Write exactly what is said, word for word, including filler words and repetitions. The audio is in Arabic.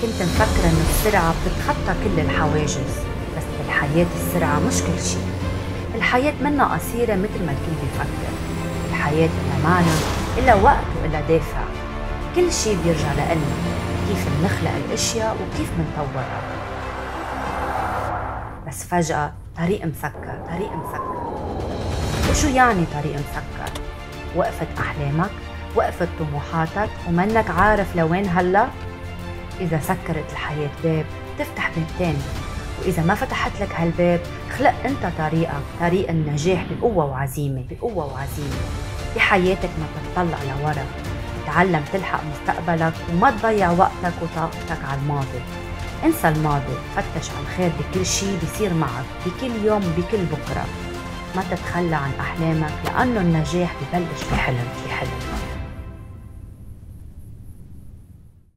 كنت مفكرة إنه السرعة بتتخطى كل الحواجز، بس بالحياة السرعة مش كل شي. الحياة منا قصيرة مثل ما الكل بيفكر. الحياة إلا معنى، إلا وقت وإلا دافع. كل شي بيرجع لإلنا، كيف منخلق الأشياء وكيف منطورها. بس فجأة طريق مسكر، طريق مسكر. وشو يعني طريق مسكر؟ وقفت أحلامك، وقفت طموحاتك ومنك عارف لوين هلأ؟ إذا سكرت الحياة باب تفتح باب تاني، وإذا ما فتحت لك هالباب خلق أنت طريقك، طريق النجاح بقوة وعزيمة، بقوة وعزيمة. بحياتك ما تطلع لورا، تعلم تلحق مستقبلك وما تضيع وقتك وطاقتك على الماضي. انسى الماضي، فتش على الخير بكل شي بيصير معك، بكل يوم بكل بكرة. ما تتخلى عن أحلامك، لأنه النجاح ببلش بحلم، في حلم.